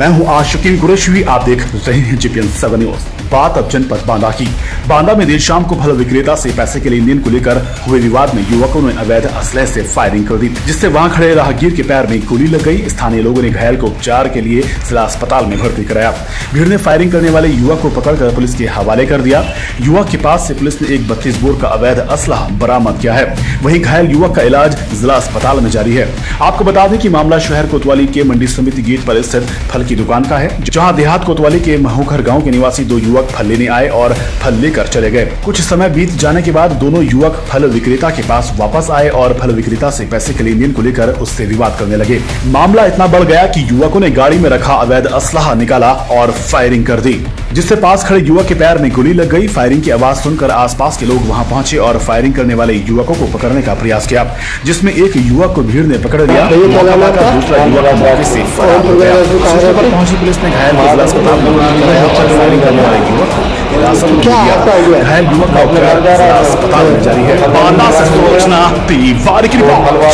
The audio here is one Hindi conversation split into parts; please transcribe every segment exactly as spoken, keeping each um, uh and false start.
मैं हूं आशिकीन कुरैशी, आप देख रहे हैं जीपीएन सेवन न्यूज। बात अब जनपद बांदा की। बांदा में देर शाम को फल विक्रेता से पैसे के लेन देन को लेकर हुए विवाद में युवकों ने अवैध असलहे से फायरिंग कर दी, जिससे वहां खड़े राहगीर के पैर में गोली लग गई। स्थानीय लोगों ने घायल को उपचार के लिए जिला अस्पताल में भर्ती कराया। भीड़ ने फायरिंग करने वाले युवक को पकड़कर पुलिस के हवाले कर दिया। युवक के पास से पुलिस ने एक बत्तीस बोर का अवैध असलहा बरामद किया है। वहीं घायल युवक का इलाज जिला अस्पताल में जारी है। आपको बता दें कि मामला शहर कोतवाली के मंडी समिति गेट पर स्थित फल की दुकान का है, जहां देहात कोतवाली के महूखर गांव के निवासी दो युवक फल लेने आए और फल लेकर चले गए। कुछ समय बीत जाने के बाद दोनों युवक फल विक्रेता के पास वापस आए और फल विक्रेता से पैसे के लेन देन को लेकर उससे विवाद करने लगे। मामला इतना बढ़ गया कि युवकों ने गाड़ी में रखा अवैध असलहा निकाला और फायरिंग कर दी, जिससे पास खड़े युवक के पैर में गोली लग गई। फायरिंग की आवाज सुनकर आसपास के लोग वहां पहुंचे और फायरिंग करने वाले युवकों को पकड़ने का प्रयास किया, जिसमें एक युवक को भीड़ ने पकड़ लिया। दूसरा युवक मौके से फरार हो गया। सूचना पर पहुंची पुलिस ने घायल को जिला अस्पताल में भर्ती कराया और फायरिंग करने वाले युवक को हिरासत में लिया। घायल युवक का उपचार जिला अस्पताल में जारी है। बांदा से सूचना तिवारी की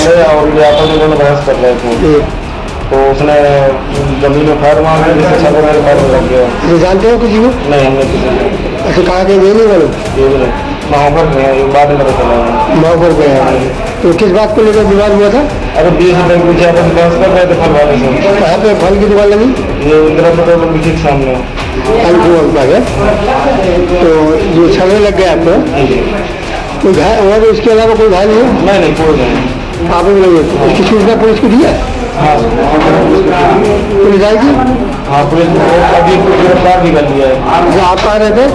तो उसने जमीन में फायर मारा, जिससे सब मेरे फायर लग गया। ये जानते हो किसी को? नहीं, हमने किसी को। अच्छा, कहाँ के ये नहीं बोलो? ये भी नहीं, वहाँ पर गए, बाद में पता चला। वहाँ पर गए। तो किस बात को लेकर विवाद हुआ था? अरे बीस रुपये कुछ अपन बहस कर रहे थे फल वाले से। कहाँ पे फल की दुकान लगी? ये इंदिरा पेट्रोल पंप के सामने। फल की दुकान है। तो ये छलने लग गया आपको? कोई घायल और इसके अलावा कोई घायल नहीं? नहीं नहीं, कोई नहीं। आप लगे इसकी सूचना पुलिस को दिया? हाँ, पुलिस आएगी? हाँ, पुलिस ने अभी गिरफ्तार भी कर लिया है। आप कहाँ रहते?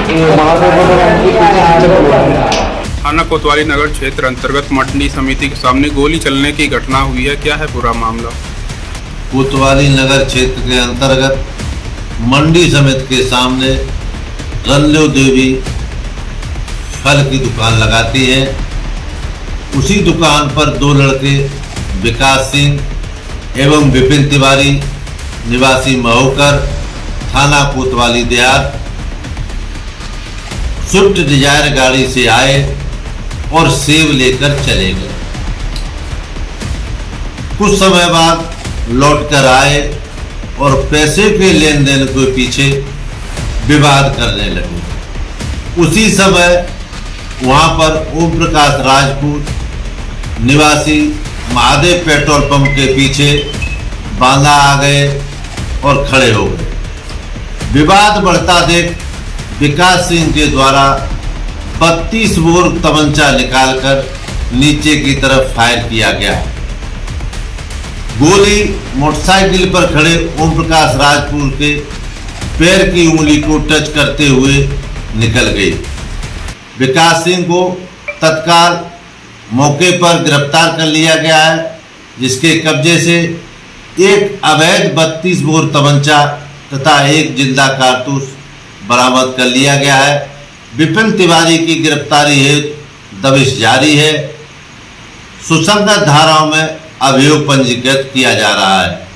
थाना कोतवाली नगर क्षेत्र अंतर्गत मंडी समिति के सामने गोली चलने की घटना हुई है। क्या है पूरा मामला? कोतवाली नगर क्षेत्र के अंतर्गत मंडी समिति के सामने रल्लो देवी फल की दुकान लगाती है। उसी दुकान पर दो लड़के विकास सिंह एवं विपिन तिवारी निवासी महूकर थाना कोतवाली देहात स्विफ्ट डिजायर गाड़ी से आए और सेब लेकर चले गए। कुछ समय बाद लौटकर आए और पैसे के लेन देन के पीछे विवाद करने लगे। उसी समय वहां पर ओम प्रकाश राजपूत निवासी महादेव पेट्रोल पंप के पीछे बांदा आ गए और खड़े हो गए। विवाद बढ़ता देख विकास सिंह के द्वारा बत्तीस बोर तमंचा निकालकर नीचे की तरफ फायर किया गया। गोली मोटरसाइकिल पर खड़े ओम प्रकाश राजपूत के पैर की उंगली को टच करते हुए निकल गई। विकास सिंह को तत्काल मौके पर गिरफ्तार कर लिया गया है, जिसके कब्जे से एक अवैध बत्तीस बोर तमंचा तथा एक जिंदा कारतूस बरामद कर लिया गया है। विपिन तिवारी की गिरफ्तारी हेतु दबिश जारी है। सुसंगत धाराओं में अभियोग पंजीकृत किया जा रहा है।